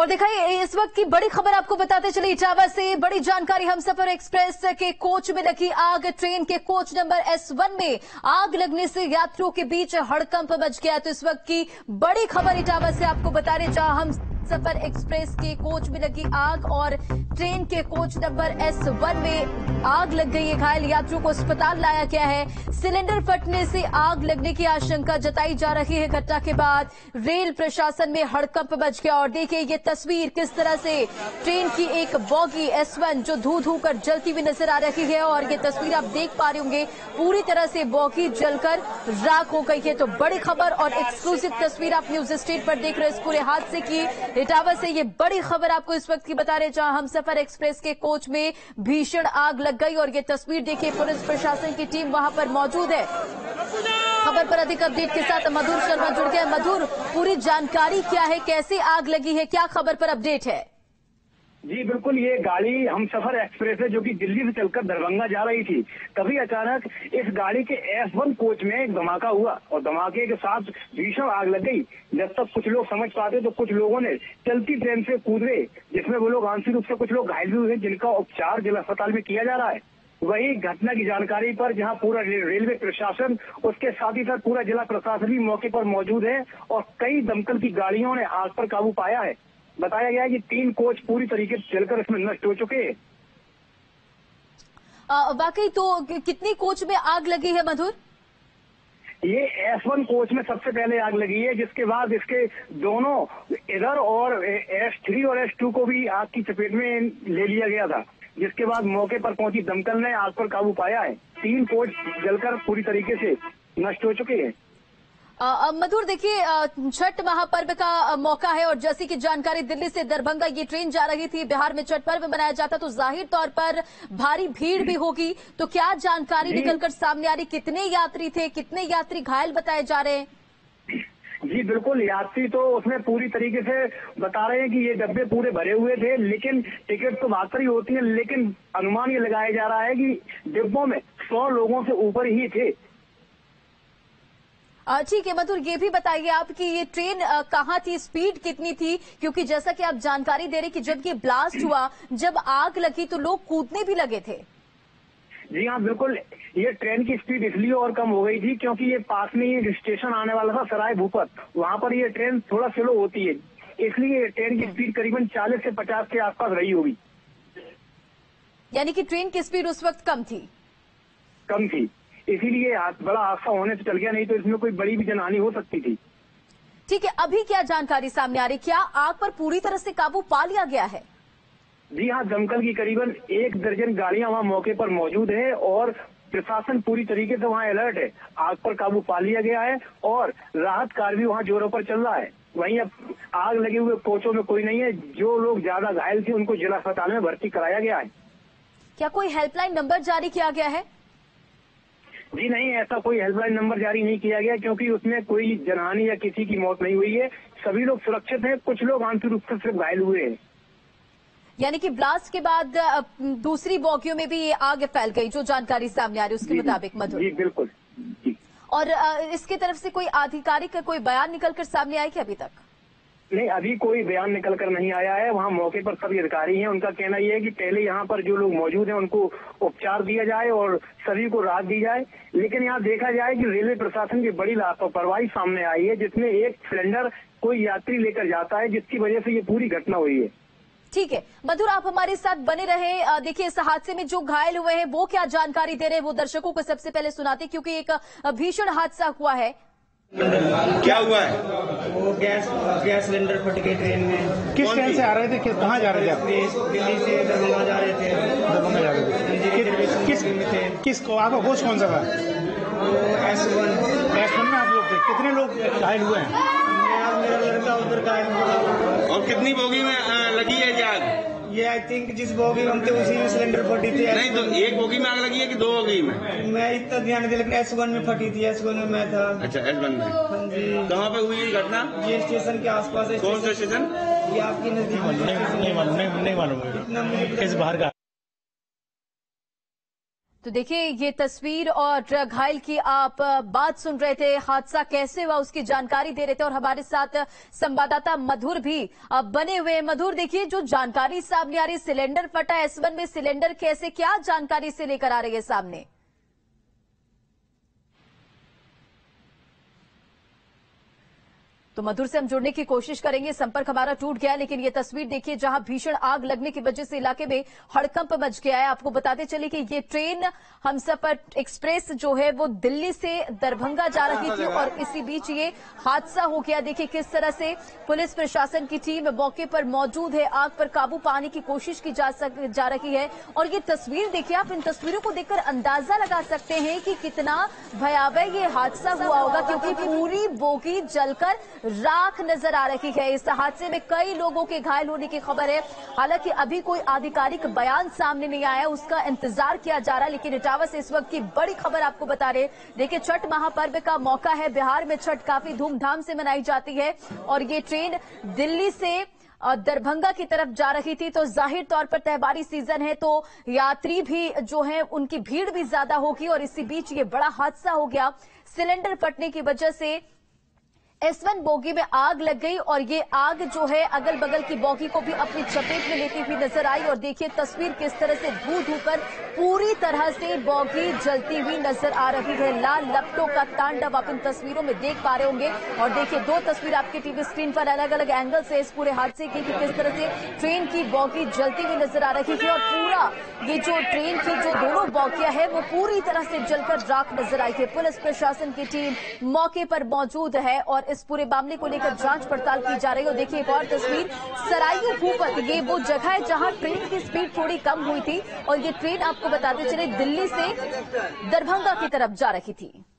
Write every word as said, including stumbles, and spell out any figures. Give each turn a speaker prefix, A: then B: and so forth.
A: और दिखाइए इस वक्त की बड़ी खबर आपको बताते चले इटावा से। बड़ी जानकारी, हमसफर एक्सप्रेस के कोच में लगी आग। ट्रेन के कोच नंबर एस वन में आग लगने से यात्रियों के बीच हड़कंप मच गया। तो इस वक्त की बड़ी खबर इटावा से आपको बता रहे, जहां हम सफर एक्सप्रेस के कोच में लगी आग और ट्रेन के कोच नंबर एस वन में आग लग गई है। घायल यात्रियों को अस्पताल लाया गया है। सिलेंडर फटने से आग लगने की आशंका जताई जा रही है। घटना के बाद रेल प्रशासन में हड़कंप मच गया। और देखिए ये तस्वीर किस तरह से ट्रेन की एक बॉगी एस वन जो धू धू कर जलती हुई नजर आ रही है। और ये तस्वीर आप देख पा रहे होंगे, पूरी तरह से बॉगी जलकर राख हो गई है। तो बड़ी खबर और एक्सक्लूसिव तस्वीर आप न्यूज स्ट्रीट पर देख रहे हैं इस पूरे हादसे की। इटावा से ये बड़ी खबर आपको इस वक्त की बता रहे, जहां हमसफर एक्सप्रेस के कोच में भीषण आग लग गई। और ये तस्वीर देखिए, पुलिस प्रशासन की टीम वहां पर मौजूद है। खबर पर अधिक अपडेट के साथ मधुर शर्मा जुड़ गए। मधुर, पूरी जानकारी क्या है, कैसे आग लगी है, क्या खबर पर अपडेट है?
B: जी बिल्कुल, ये गाड़ी हमसफर एक्सप्रेस है जो कि दिल्ली से चलकर दरभंगा जा रही थी। तभी अचानक इस गाड़ी के एस वन कोच में एक धमाका हुआ और धमाके के साथ भीषण आग लग गई। जब तक कुछ लोग समझ पाते तो कुछ लोगों ने चलती ट्रेन से कूद गए, जिसमें वो लोग आंशिक रूप से कुछ लोग घायल भी हुए, जिनका उपचार जिला अस्पताल में किया जा रहा है। वही घटना की जानकारी पर जहां पूरा रेलवे प्रशासन, उसके साथ ही साथ पूरा जिला प्रशासन भी मौके पर मौजूद है और कई दमकल की गाड़ियों ने आग पर काबू पाया है। बताया गया है कि तीन कोच पूरी तरीके से जलकर इसमें नष्ट हो चुके हैं।
A: वाकई तो कितनी कोच में आग लगी है मधुर?
B: ये एस वन कोच में सबसे पहले आग लगी है, जिसके बाद इसके दोनों इधर और एस थ्री और एस टू को भी आग की चपेट में ले लिया गया था। जिसके बाद मौके पर पहुंची दमकल ने आग पर काबू पाया है। तीन कोच जलकर पूरी तरीके से नष्ट हो चुके हैं।
A: मधुर, देखिए छठ महापर्व का मौका है और जैसी की जानकारी, दिल्ली से दरभंगा ये ट्रेन जा रही थी। बिहार में छठ पर्व मनाया जाता तो जाहिर तौर पर भारी भीड़ भी होगी। तो क्या जानकारी निकलकर सामने आ रही, कितने यात्री थे, कितने यात्री घायल बताए जा रहे हैं?
B: जी बिल्कुल, यात्री तो उसमें पूरी तरीके से बता रहे हैं कि ये डब्बे पूरे भरे हुए थे, लेकिन टिकट तो मात्र ही होती है। लेकिन अनुमान ये लगाया जा रहा है कि डिब्बों में सौ लोगों से ऊपर ही थे।
A: ठीक है मधुर, ये भी बताइए आप कि ये ट्रेन कहाँ थी, स्पीड कितनी थी? क्योंकि जैसा कि आप जानकारी दे रहे कि जब ये ब्लास्ट हुआ, जब आग लगी तो लोग कूदने भी लगे थे।
B: जी हाँ बिल्कुल, ये ट्रेन की स्पीड इसलिए और कम हो गई थी क्योंकि ये पास में ही स्टेशन आने वाला था सराय भूपत। वहाँ पर ये ट्रेन थोड़ा स्लो होती है, इसलिए ट्रेन की स्पीड करीबन चालीस से पचास के आसपास रही होगी।
A: यानी कि ट्रेन की स्पीड उस वक्त कम थी?
B: कम थी, इसीलिए बड़ा हादसा होने से चल गया, नहीं तो इसमें कोई बड़ी भी जनहानि हो सकती थी।
A: ठीक है, अभी क्या जानकारी सामने आ रही, क्या आग पर पूरी तरह से काबू पा लिया गया है?
B: जी हाँ, दमकल की करीबन एक दर्जन गाड़ियां वहाँ मौके पर मौजूद है और प्रशासन पूरी तरीके से वहाँ अलर्ट है। आग पर काबू पा लिया गया है और राहत कार्य भी वहाँ जोरों पर चल रहा है। वहीं अब आग लगे हुए कोचों में कोई नहीं है। जो लोग ज्यादा घायल थे उनको जिला अस्पताल में भर्ती कराया गया है।
A: क्या कोई हेल्पलाइन नंबर जारी किया गया है?
B: जी नहीं, ऐसा कोई हेल्पलाइन नंबर जारी नहीं किया गया क्योंकि उसमें कोई जनहानि या किसी की मौत नहीं हुई है। सभी लोग सुरक्षित हैं, कुछ लोग आंशिक रूप से सिर्फ घायल हुए हैं।
A: यानी कि ब्लास्ट के बाद दूसरी बॉगियों में भी ये आग फैल गई, जो जानकारी सामने आ रही है उसके मुताबिक मधुर?
B: जी बिल्कुल जी।
A: और इसके तरफ से कोई आधिकारिक कोई बयान निकलकर सामने आया कि अभी तक?
B: नहीं, अभी कोई बयान निकल कर नहीं आया है। वहाँ मौके पर सभी अधिकारी हैं, उनका कहना यह है कि पहले यहाँ पर जो लोग मौजूद हैं उनको उपचार दिया जाए और सभी को राहत दी जाए। लेकिन यहाँ देखा जाए कि रेलवे प्रशासन की बड़ी लापरवाही सामने आई है, जिसमें एक सिलेंडर कोई यात्री लेकर जाता है, जिसकी वजह से ये पूरी घटना हुई है।
A: ठीक है मधुर, आप हमारे साथ बने रहे। देखिए इस हादसे में जो घायल हुए हैं वो क्या जानकारी दे रहे हैं, वो दर्शकों को सबसे पहले सुनाते, क्योंकि एक भीषण हादसा हुआ है।
C: क्या हुआ है?
D: वो गैस गैस सिलेंडर फट गई ट्रेन में।
C: किस ट्रेन से आ रहे थे, कहाँ जा रहे थे?
D: दिल्ली से दरभंगा जा रहे थे।
C: दरभंगा जा रहे थे। किस थे? किसको आपका कोच कौन सा था?
D: S one.
C: एस वन में आप लोग थे? कितने लोग घायल हुए हैं?
D: मेरा लड़का उधर घायल हुआ।
C: और कितनी बोगी में लगी है ये आग?
D: ये आई थिंक जिस बोगी में हम थे उसी में सिलेंडर फटी थी।
C: नहीं तो एक बोगी में आग लगी है कि दो बोगी में?
D: मैं इतना ध्यान नहीं दिया, लेकिन एस वन में फटी थी। एस वन में मैं था।
C: अच्छा, एस वन में।
D: हाँ जी।
C: कहाँ पे हुई ये घटना?
D: ये स्टेशन के आसपास है।
C: कौन सा स्टेशन?
D: ये आपकी नजदीक।
C: नहीं मालूम, नहीं मालूम।
D: इतना मुझे
C: किस बाहर का?
A: तो देखिए ये तस्वीर और घायल की आप बात सुन रहे थे, हादसा कैसे हुआ उसकी जानकारी दे रहे थे और हमारे साथ संवाददाता मधुर भी बने हुए। मधुर, देखिए जो जानकारी सामने आ रही, सिलेंडर फटा एस वन में, सिलेंडर कैसे, क्या जानकारी से लेकर आ रही है सामने? तो मधुर से हम जुड़ने की कोशिश करेंगे, संपर्क हमारा टूट गया, लेकिन ये तस्वीर देखिए जहां भीषण आग लगने की वजह से इलाके में हड़कंप मच गया है। आपको बताते चले कि ये ट्रेन हमसफर एक्सप्रेस जो है वो दिल्ली से दरभंगा जा रही थी और इसी बीच ये हादसा हो गया। देखिए किस तरह से पुलिस प्रशासन की टीम मौके पर मौजूद है, आग पर काबू पाने की कोशिश की जा, सक, जा रही है। और ये तस्वीर देखिए, आप इन तस्वीरों को देखकर अंदाजा लगा सकते हैं कि कितना भयावह ये हादसा हुआ होगा, क्योंकि पूरी बोगी जलकर राख नजर आ रही है। इस हादसे में कई लोगों के घायल होने की खबर है। हालांकि अभी कोई आधिकारिक बयान सामने नहीं आया, उसका इंतजार किया जा रहा है। लेकिन इटावा से इस वक्त की बड़ी खबर आपको बता रहे, देखिए छठ महापर्व का मौका है, बिहार में छठ काफी धूमधाम से मनाई जाती है और ये ट्रेन दिल्ली से दरभंगा की तरफ जा रही थी। तो जाहिर तौर पर त्योहारी सीजन है तो यात्री भी जो है उनकी भीड़ भी ज्यादा होगी और इसी बीच ये बड़ा हादसा हो गया। सिलेंडर फटने की वजह से एस वन बोगी में आग लग गई और ये आग जो है अगल बगल की बोगी को भी अपनी चपेट में लेती हुई नजर आई। और देखिए तस्वीर किस तरह से धू धू कर पूरी तरह से बोगी जलती हुई नजर आ रही है। लाल लपटों का तांडव आप इन तस्वीरों में देख पा रहे होंगे। और देखिए दो तस्वीर आपके टीवी स्क्रीन पर अलग अलग एंगल से इस पूरे हादसे की कि किस तरह से ट्रेन की बोगी जलती हुई नजर आ रही है और पूरा ये जो ट्रेन की जो दोनों बोगियां है वो पूरी तरह से जलकर राख नजर आई है। पुलिस प्रशासन की टीम मौके पर मौजूद है और इस पूरे मामले को लेकर जांच पड़ताल की जा रही है। और देखिए एक और तस्वीर, सरायू भूपत, ये वो जगह है जहां ट्रेन की स्पीड थोड़ी कम हुई थी और ये ट्रेन आपको बताते चले दिल्ली से दरभंगा की तरफ जा रही थी।